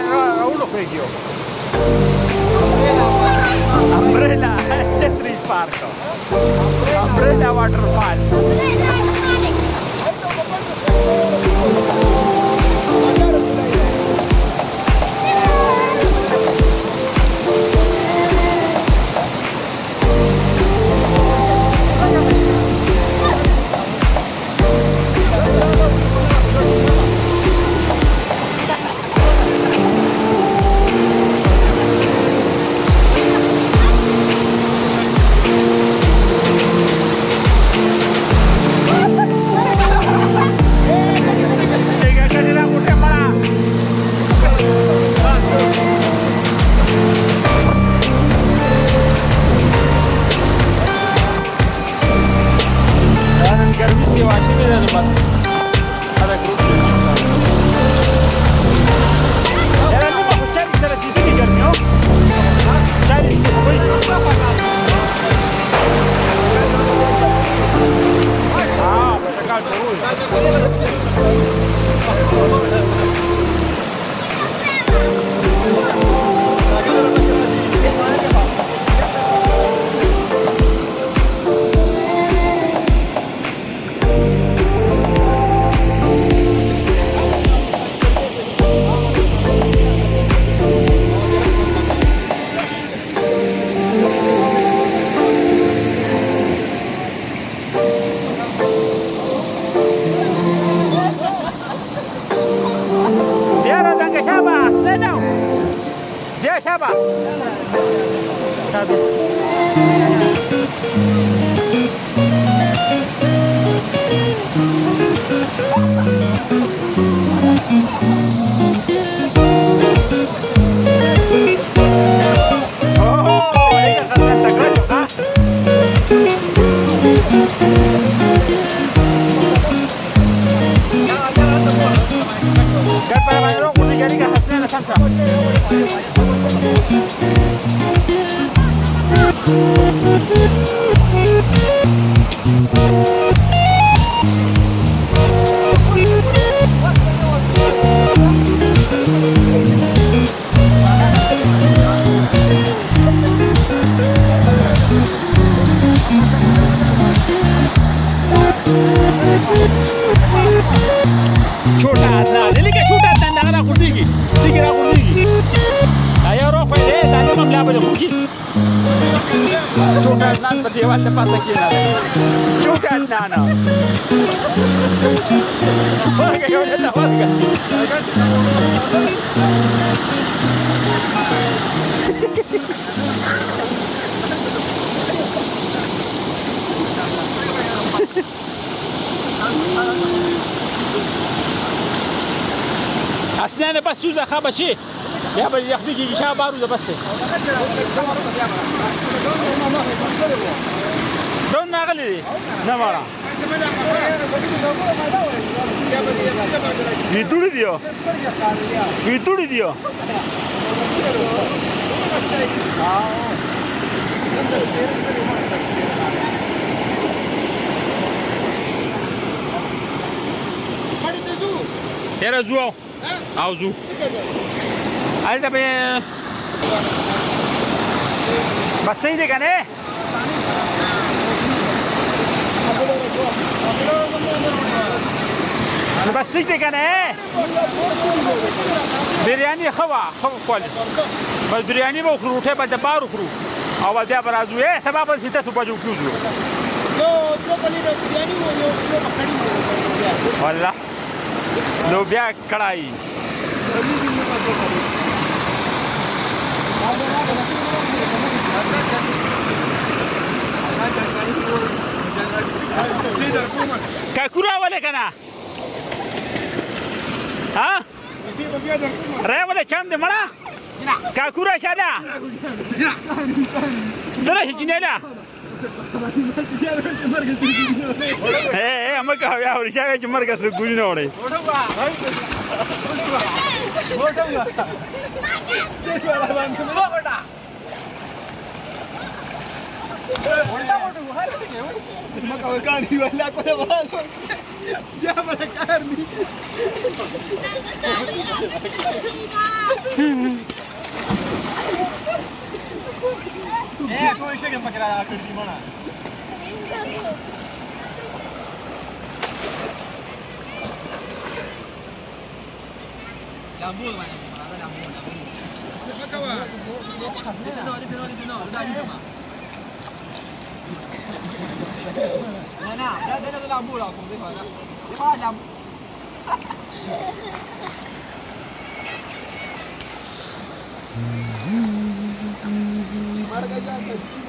uno fregio. Umbrella, Jetri Park. Umbrella Waterfall. Siapa? Habis. Oh, ini kan kata kerja kah? Kan para banyak orang udah jadi khasnya lah samsa. छोटा ना ले के छोटा तंदा करा कुर्दी सिगरा कुर्दी आया रो पहले दाने मामला बदे मुकी छोटा ना बदेवाल ले पास किया छोटा ना वर्ग यो ना वर्ग أسنانه بس سوزة خابة شيء يا بل ياخذك يشاء بارودة بس دون ناقلي نمارا يدوري ديو يدوري ديو Era João. Azul. Aí também. Bastante de cané. Bastante de cané. Biryani خوا خوالی. بس biryani با خرو ته بعد بارو خرو. آواز یا برازو ہے سبب بس هیته سوپا جو کیو جو. دو پلی biryani وہ جو مکھنی. والله. لوبیا کڑائی کاکورا والے کنا ها رے والے چم دے مڑا کاکورا شادا درا ہجنیلا اما کا یا ورشا چې مرګ سره ګولی نه وړي Ya para caerme. Come c'è che mi crea la corrimana? Lambu mana? Lambu. Apa kawan? Di sana, udah di sana. Nah, dah lambu lah, aku tengok dah. Dia padam. Marca ya.